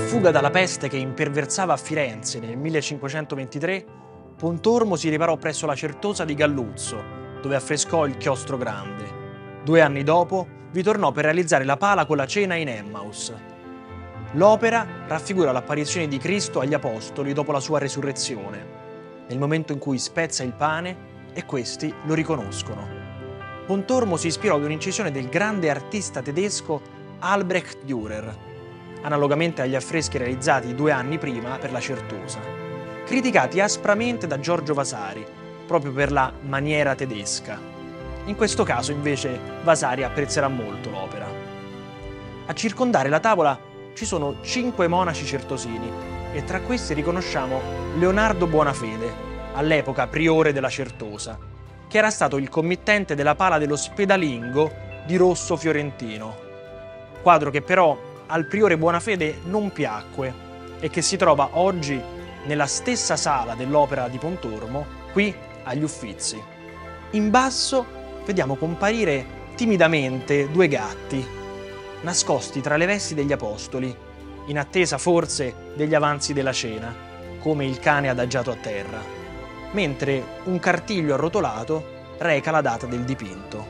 fuga dalla peste che imperversava a Firenze nel 1523, Pontormo si riparò presso la Certosa di Galluzzo, dove affrescò il Chiostro Grande. 2 anni dopo vi tornò per realizzare la pala con la cena in Emmaus. L'opera raffigura l'apparizione di Cristo agli Apostoli dopo la sua resurrezione, nel momento in cui spezza il pane e questi lo riconoscono. Pontormo si ispirò ad un'incisione del grande artista tedesco Albrecht Dürer, analogamente agli affreschi realizzati 2 anni prima per la Certosa, criticati aspramente da Giorgio Vasari, proprio per la maniera tedesca. In questo caso, invece, Vasari apprezzerà molto l'opera. A circondare la tavola ci sono 5 monaci certosini e tra questi riconosciamo Leonardo Buonafede, all'epoca priore della Certosa, che era stato il committente della pala dello Spedalingo di Rosso Fiorentino, quadro che però al priore Buonafede non piacque e che si trova oggi nella stessa sala dell'Opera di Pontormo, qui agli Uffizi. In basso vediamo comparire timidamente 2 gatti, nascosti tra le vesti degli apostoli, in attesa forse degli avanzi della cena, come il cane adagiato a terra, mentre un cartiglio arrotolato reca la data del dipinto.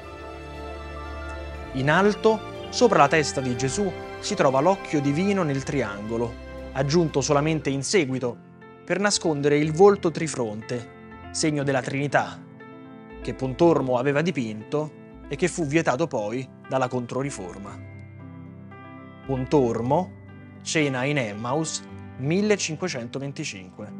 In alto, sopra la testa di Gesù, si trova l'occhio divino nel triangolo, aggiunto solamente in seguito per nascondere il volto trifronte, segno della Trinità, che Pontormo aveva dipinto e che fu vietato poi dalla Controriforma. Pontormo, cena in Emmaus, 1525.